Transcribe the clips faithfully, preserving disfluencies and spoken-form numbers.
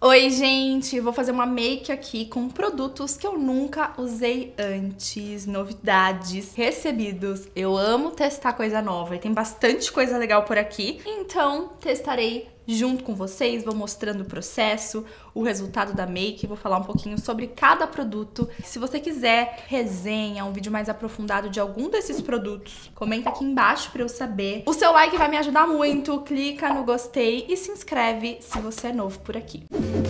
Oi, gente! Vou fazer uma make aqui com produtos que eu nunca usei antes, novidades, recebidos. Eu amo testar coisa nova e tem bastante coisa legal por aqui, então testarei junto com vocês, vou mostrando o processo, o resultado da make, vou falar um pouquinho sobre cada produto. Se você quiser resenha, um vídeo mais aprofundado de algum desses produtos, comenta aqui embaixo pra eu saber. O seu like vai me ajudar muito, clica no gostei e se inscreve se você é novo por aqui.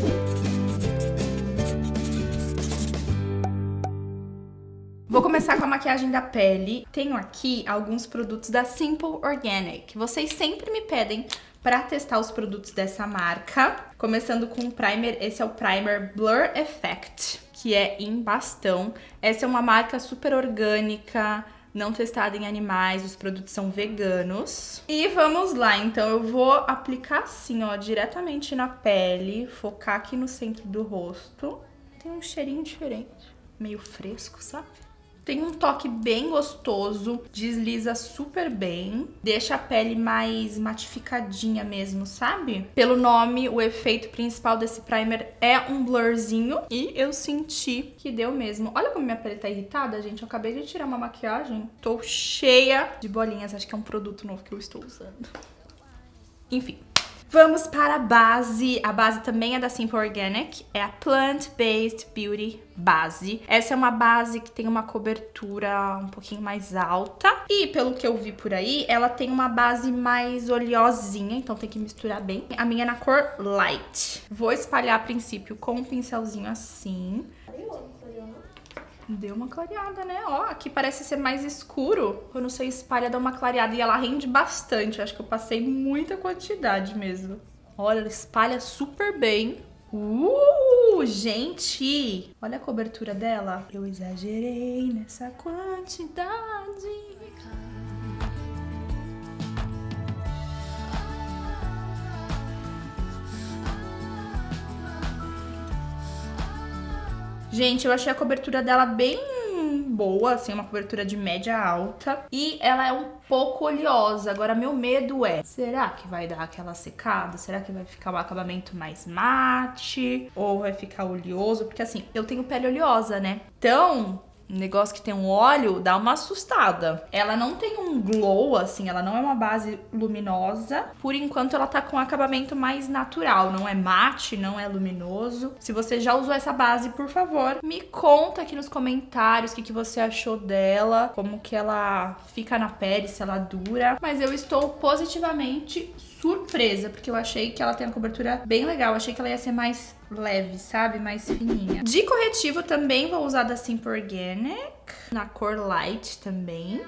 Vou começar com a maquiagem da pele. Tenho aqui alguns produtos da Simple Organic. Vocês sempre me pedem para testar os produtos dessa marca. Começando com o primer, esse é o primer Blur Effect, que é em bastão. Essa é uma marca super orgânica, não testada em animais, os produtos são veganos. E vamos lá, então eu vou aplicar assim, ó, diretamente na pele, focar aqui no centro do rosto. Tem um cheirinho diferente, meio fresco, sabe? Tem um toque bem gostoso, desliza super bem, deixa a pele mais matificadinha mesmo, sabe? Pelo nome, o efeito principal desse primer é um blurzinho e eu senti que deu mesmo. Olha como minha pele tá irritada, gente. Eu acabei de tirar uma maquiagem, tô cheia de bolinhas. Acho que é um produto novo que eu estou usando. Enfim. Vamos para a base. A base também é da Simple Organic, é a Plant Based Beauty Base. Essa é uma base que tem uma cobertura um pouquinho mais alta. E pelo que eu vi por aí, ela tem uma base mais oleosinha, então tem que misturar bem. A minha é na cor Light. Vou espalhar a princípio com um pincelzinho assim. Deu uma clareada, né? Ó, aqui parece ser mais escuro. Quando você espalha, dá uma clareada e ela rende bastante. Acho que eu passei muita quantidade mesmo. Olha, ela espalha super bem. Uh, gente! Olha a cobertura dela. Eu exagerei nessa quantidade. Gente, eu achei a cobertura dela bem boa, assim, uma cobertura de média alta. E ela é um pouco oleosa. Agora, meu medo é, será que vai dar aquela secada? Será que vai ficar um acabamento mais mate? Ou vai ficar oleoso? Porque, assim, eu tenho pele oleosa, né? Então, um negócio que tem um óleo dá uma assustada. Ela não tem um glow, assim, ela não é uma base luminosa. Por enquanto, ela tá com um acabamento mais natural. Não é mate, não é luminoso. Se você já usou essa base, por favor, me conta aqui nos comentários o que, que você achou dela, como que ela fica na pele, se ela dura. Mas eu estou positivamente surpresa, porque eu achei que ela tem uma cobertura bem legal. Eu achei que ela ia ser mais leve, sabe? Mais fininha. De corretivo também vou usar da Simple Organic, na cor Light também.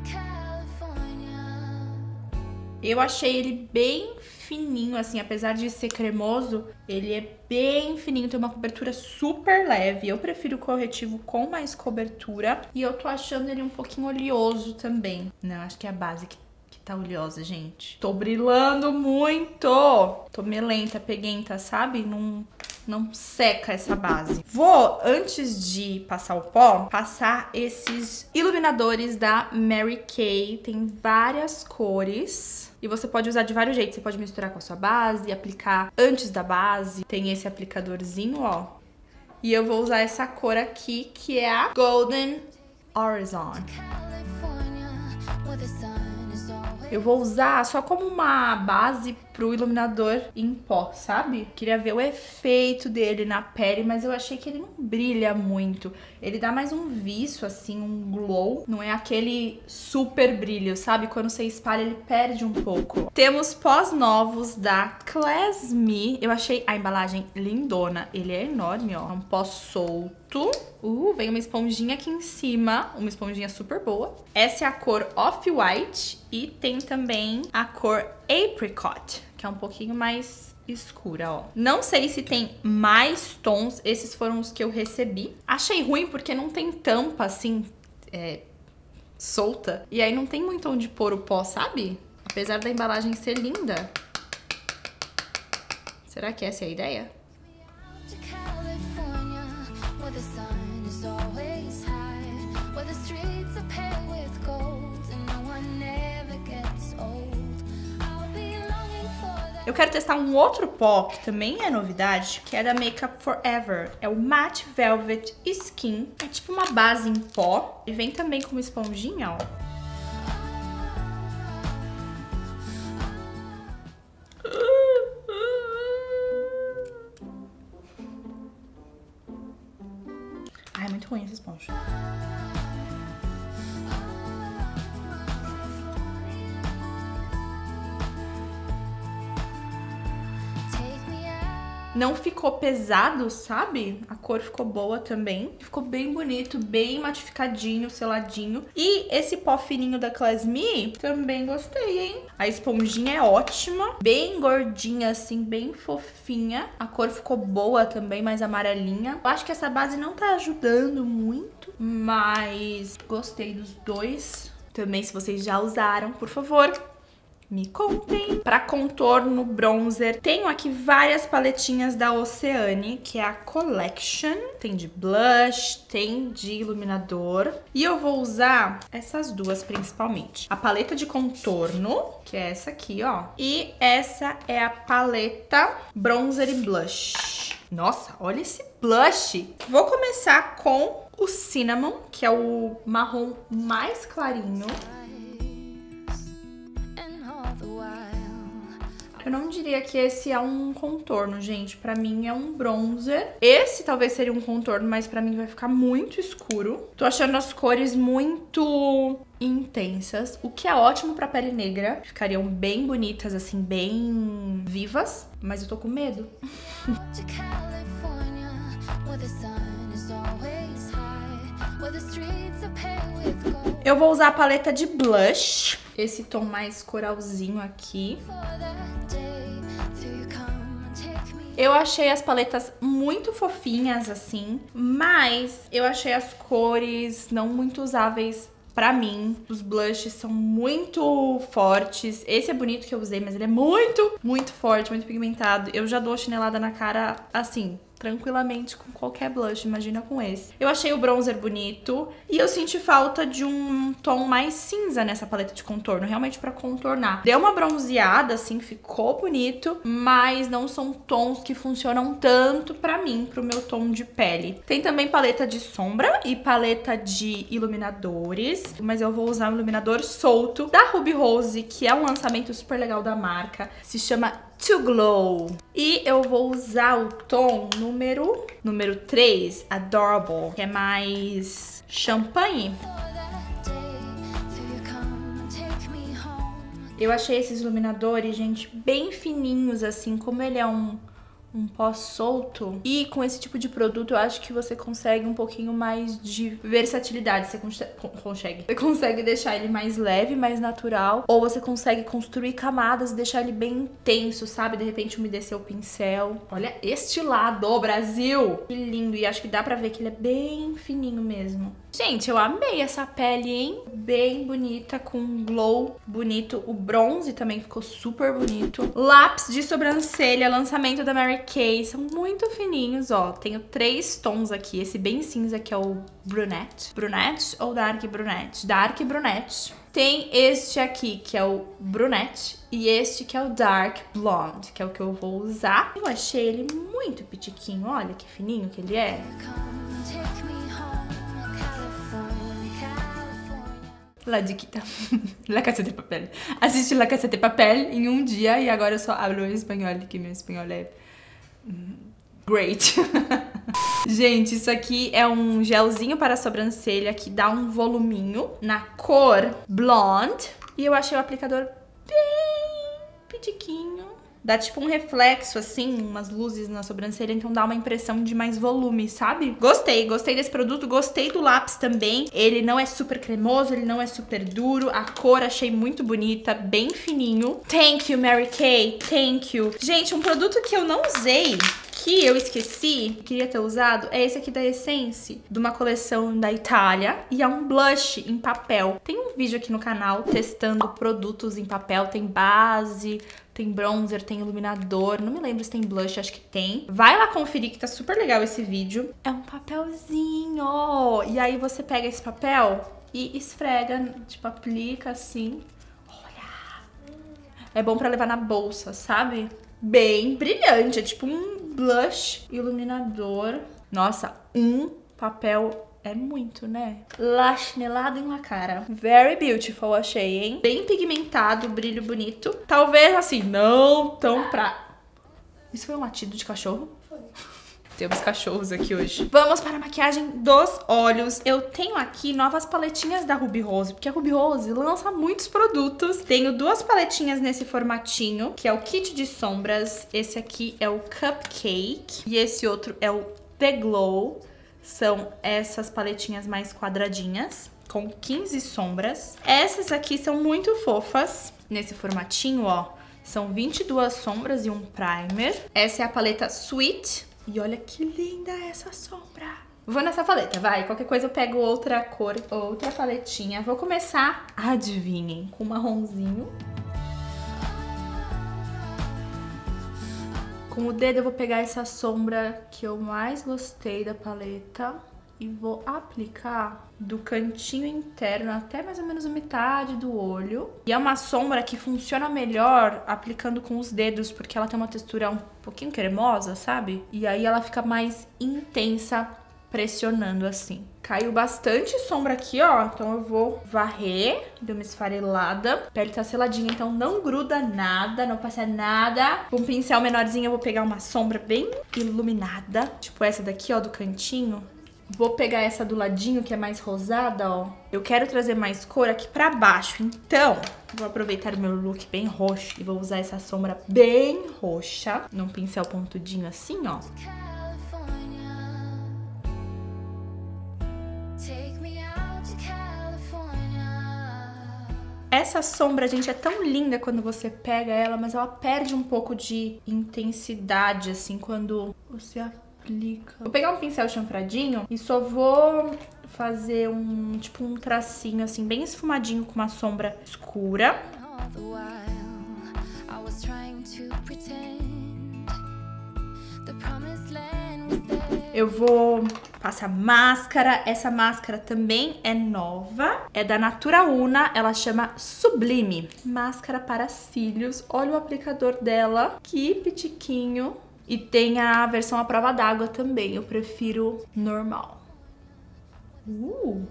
Eu achei ele bem fininho, assim, apesar de ser cremoso, ele é bem fininho, tem uma cobertura super leve. Eu prefiro o corretivo com mais cobertura e eu tô achando ele um pouquinho oleoso também. Não, acho que é a base que tá oleosa, gente. Tô brilhando muito. Tô melenta, peguenta, sabe? Não, não seca essa base. Vou, antes de passar o pó, passar esses iluminadores da Mary Kay. Tem várias cores. E você pode usar de vários jeitos. Você pode misturar com a sua base e aplicar antes da base. Tem esse aplicadorzinho, ó. E eu vou usar essa cor aqui, que é a Golden Horizon. Eu vou usar só como uma base pro iluminador em pó, sabe? Queria ver o efeito dele na pele, mas eu achei que ele não brilha muito. Ele dá mais um viço, assim, um glow. Não é aquele super brilho, sabe? Quando você espalha, ele perde um pouco. Temos pós novos da Class Me. Eu achei a embalagem lindona. Ele é enorme, ó. É um pó solto. Uh, vem uma esponjinha aqui em cima, uma esponjinha super boa. Essa é a cor Off-White e tem também a cor Apricot, que é um pouquinho mais escura, ó. Não sei se tem mais tons, esses foram os que eu recebi. Achei ruim porque não tem tampa, assim, é, solta. E aí não tem muito onde pôr o pó, sabe? Apesar da embalagem ser linda. Será que essa é a ideia? Eu Eu quero testar um outro pó, que também é novidade, que é da Makeup Forever. É o Matte Velvet Skin. É tipo uma base em pó. E vem também com uma esponjinha, ó. Ai, é muito ruim essa esponja. Não ficou pesado, sabe? A cor ficou boa também. Ficou bem bonito, bem matificadinho, seladinho. E esse pó fininho da Class Me, também gostei, hein? A esponjinha é ótima. Bem gordinha, assim, bem fofinha. A cor ficou boa também, mais amarelinha. Eu acho que essa base não tá ajudando muito, mas gostei dos dois. Também, se vocês já usaram, por favor, me contem. Pra contorno, bronzer, tenho aqui várias paletinhas da Oceane, que é a Collection. Tem de blush, tem de iluminador. E eu vou usar essas duas principalmente. A paleta de contorno, que é essa aqui, ó. E essa é a paleta bronzer e blush. Nossa, olha esse blush. Vou começar com o Cinnamon, que é o marrom mais clarinho. Eu não diria que esse é um contorno, gente. Pra mim é um bronzer. Esse talvez seria um contorno, mas pra mim vai ficar muito escuro. Tô achando as cores muito intensas, o que é ótimo pra pele negra. Ficariam bem bonitas, assim, bem vivas. Mas eu tô com medo. Eu vou usar a paleta de blush. Esse tom mais coralzinho aqui. Eu achei as paletas muito fofinhas, assim, mas eu achei as cores não muito usáveis pra mim. Os blushes são muito fortes. Esse é bonito que eu usei, mas ele é muito, muito forte, muito pigmentado. Eu já dou chinelada na cara, assim, tranquilamente com qualquer blush, imagina com esse. Eu achei o bronzer bonito e eu senti falta de um tom mais cinza nessa paleta de contorno, realmente pra contornar. Deu uma bronzeada, assim, ficou bonito, mas não são tons que funcionam tanto pra mim, pro meu tom de pele. Tem também paleta de sombra e paleta de iluminadores, mas eu vou usar um iluminador solto da Ruby Rose, que é um lançamento super legal da marca, se chama To Glow. E eu vou usar o tom número, número três, Adorable, que é mais champanhe. Eu achei esses iluminadores, gente, bem fininhos, assim, como ele é um... um pó solto. E com esse tipo de produto eu acho que você consegue um pouquinho mais de versatilidade. Você consegue. Você consegue deixar ele mais leve, mais natural. Ou você consegue construir camadas e deixar ele bem intenso, sabe? De repente umedecer o pincel. Olha este lado, Brasil! Que lindo. E acho que dá pra ver que ele é bem fininho mesmo. Gente, eu amei essa pele, hein? Bem bonita, com um glow bonito. O bronze também ficou super bonito. Lápis de sobrancelha, lançamento da Mary Kay. São muito fininhos, ó. Tenho três tons aqui. Esse bem cinza, que é o Brunette. Brunette ou Dark Brunette? Dark Brunette. Tem este aqui, que é o Brunette. E este que é o Dark Blonde, que é o que eu vou usar. Eu achei ele muito pitiquinho. Olha que fininho que ele é. La diquita. La Casa de Papel. Assisti La Casa de Papel em um dia e agora eu só hablo espanhol, que meu espanhol é great. Gente, isso aqui é um gelzinho para a sobrancelha que dá um voluminho na cor Blonde. E eu achei o aplicador bem pitiquinho. Dá tipo um reflexo, assim, umas luzes na sobrancelha, então dá uma impressão de mais volume, sabe? Gostei, gostei desse produto, gostei do lápis também. Ele não é super cremoso, ele não é super duro. A cor achei muito bonita, bem fininho. Thank you, Mary Kay, thank you. Gente, um produto que eu não usei, que eu esqueci, queria ter usado, é esse aqui da Essence, de uma coleção da Itália. E é um blush em papel. Tem um vídeo aqui no canal testando produtos em papel, tem base... tem bronzer, tem iluminador, não me lembro se tem blush, acho que tem. Vai lá conferir que tá super legal esse vídeo. É um papelzinho, e aí você pega esse papel e esfrega, tipo, aplica assim. Olha! É bom pra levar na bolsa, sabe? bem brilhante. É tipo um blush iluminador. Nossa, um papel é muito, né? Lachnelado em uma cara. Very beautiful, achei, hein? Bem pigmentado, brilho bonito. Talvez, assim, não tão pra... Isso foi um latido de cachorro? Foi. Temos cachorros aqui hoje. Vamos para a maquiagem dos olhos. Eu tenho aqui novas paletinhas da Ruby Rose, porque a Ruby Rose lança muitos produtos. Tenho duas paletinhas nesse formatinho, que é o kit de sombras. Esse aqui é o Cupcake e esse outro é o The Glow. São essas paletinhas mais quadradinhas, com quinze sombras. Essas aqui são muito fofas, nesse formatinho, ó. São vinte e duas sombras e um primer. Essa é a paleta Sweet. E olha que linda essa sombra. Vou nessa paleta, vai. Qualquer coisa eu pego outra cor, outra paletinha. Vou começar, adivinhem, com marronzinho. Com o dedo eu vou pegar essa sombra que eu mais gostei da paleta e vou aplicar do cantinho interno até mais ou menos a metade do olho. E é uma sombra que funciona melhor aplicando com os dedos, porque ela tem uma textura um pouquinho cremosa, sabe? E aí ela fica mais intensa pressionando assim. Caiu bastante sombra aqui, ó, então eu vou varrer, deu uma esfarelada. A pele tá seladinha, então não gruda nada, não passa nada. Com um pincel menorzinho eu vou pegar uma sombra bem iluminada, tipo essa daqui, ó, do cantinho. Vou pegar essa do ladinho, que é mais rosada, ó. Eu quero trazer mais cor aqui pra baixo, então vou aproveitar o meu look bem roxo e vou usar essa sombra bem roxa, num pincel pontudinho assim, ó. Essa sombra, gente, é tão linda quando você pega ela, mas ela perde um pouco de intensidade, assim, quando você aplica. Vou pegar um pincel chanfradinho e só vou fazer um, tipo, um tracinho, assim, bem esfumadinho com uma sombra escura. Eu vou passar máscara. Essa máscara também é nova. É da Natura Una. Ela chama Sublime. Máscara para cílios. Olha o aplicador dela. Que pitiquinho. E tem a versão à prova d'água também. Eu prefiro normal. Uh.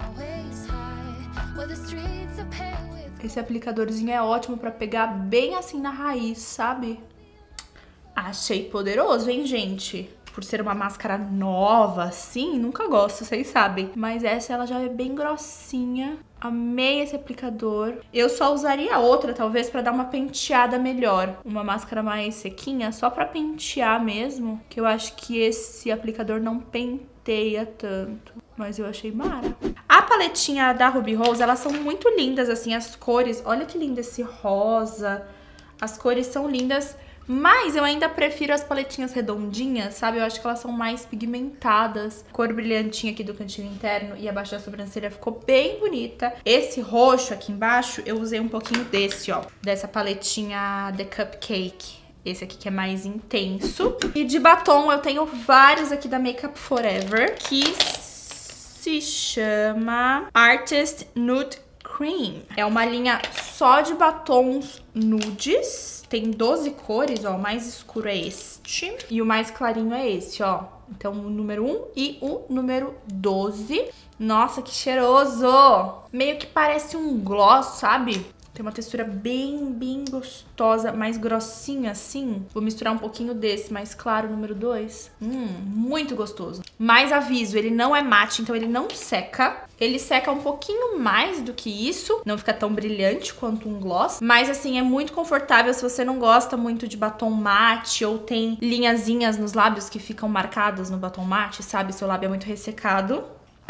Esse aplicadorzinho é ótimo pra pegar bem assim na raiz, sabe? Achei poderoso, hein, gente? Por ser uma máscara nova, assim, nunca gosto, vocês sabem. Mas essa, ela já é bem grossinha. Amei esse aplicador. Eu só usaria outra, talvez, pra dar uma penteada melhor. Uma máscara mais sequinha, só pra pentear mesmo. Que eu acho que esse aplicador não penteia tanto. Mas eu achei mara. A paletinha da Ruby Rose, elas são muito lindas, assim, as cores. Olha que lindo esse rosa. As cores são lindas. Mas eu ainda prefiro as paletinhas redondinhas, sabe? Eu acho que elas são mais pigmentadas. Cor brilhantinha aqui do cantinho interno e abaixo da sobrancelha ficou bem bonita. Esse roxo aqui embaixo, eu usei um pouquinho desse, ó. Dessa paletinha The Cupcake. Esse aqui que é mais intenso. E de batom eu tenho vários aqui da Makeup Forever, que se chama Artist Nude Cream. É uma linha só de batons nudes. Tem doze cores, ó. O mais escuro é este. E o mais clarinho é esse, ó. Então, o número um e o número doze. Nossa, que cheiroso! Meio que parece um gloss, sabe? Tem uma textura bem, bem gostosa, mais grossinha assim. Vou misturar um pouquinho desse mais claro, número dois. Hum, muito gostoso. Mas aviso, ele não é mate, então ele não seca. Ele seca um pouquinho mais do que isso. Não fica tão brilhante quanto um gloss. Mas assim, é muito confortável se você não gosta muito de batom mate ou tem linhazinhas nos lábios que ficam marcadas no batom mate, sabe? Seu lábio é muito ressecado.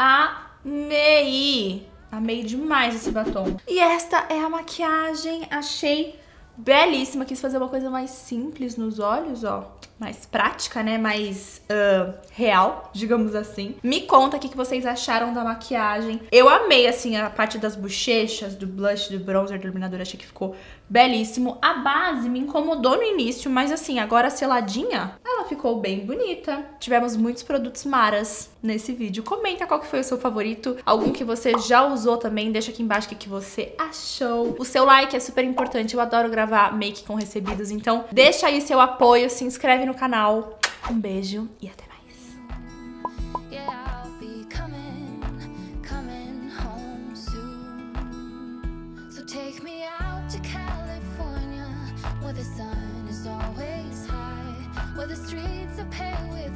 Amei! Amei demais esse batom. E esta é a maquiagem. Achei belíssima. Quis fazer uma coisa mais simples nos olhos, ó. mais prática, né? Mais uh, real, digamos assim. Me conta o que vocês acharam da maquiagem. Eu amei, assim, a parte das bochechas, do blush, do bronzer, do iluminador. Achei que ficou belíssimo. A base me incomodou no início, mas assim, agora seladinha, ela ficou bem bonita. Tivemos muitos produtos maras nesse vídeo. Comenta qual que foi o seu favorito, algum que você já usou também, deixa aqui embaixo o que, que você achou. O seu like é super importante, eu adoro gravar make com recebidos, então deixa aí seu apoio, se inscreve no canal. Um beijo e até mais. Where the sun is always high, where the streets are paved with